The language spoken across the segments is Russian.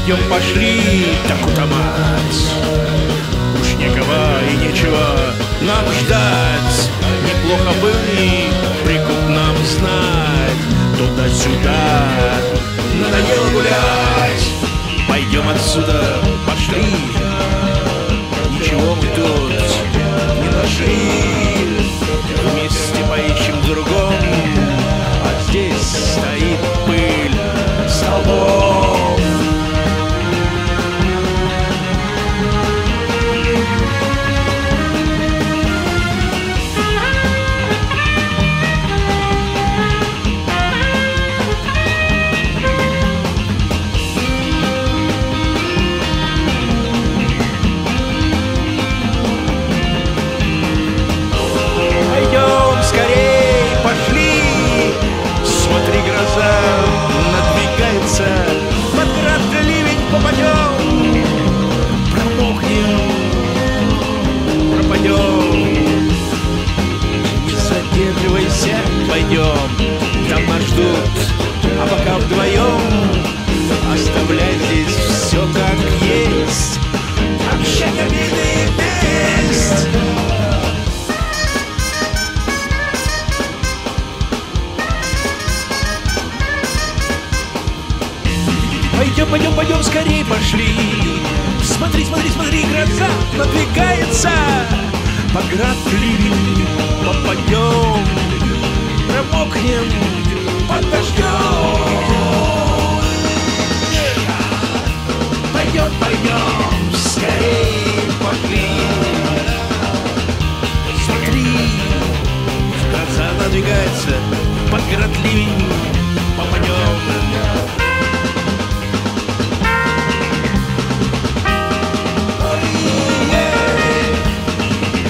Пойдем, пошли, так мать. Уж никого и нечего нам ждать. Неплохо бы и прикуп нам знать. Туда-сюда надоело гулять. Пойдем отсюда, пошли. Ничего мы тут не нашли. Вместе поищем в другом. А здесь стоит пыль столбом. Под град ливень попадем, промокнем, пропадем. Не задерживайся, пойдем, там нас ждут, а пока вдвоем оставляй здесь все как есть. Обещать обиды и месть. Пойдем, пойдем, пойдем, скорей пошли. Смотри, смотри, смотри, гроза надвигается. Под град ливень попадем, промокнем под дождем. Пойдем, пойдем, скорей пошли. Смотри, гроза надвигается. Под град ливень попадем.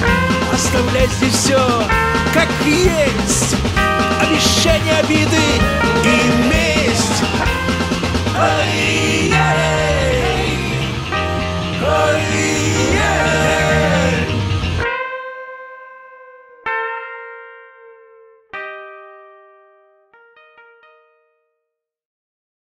Оставлять здесь все как есть. Обещания, обиды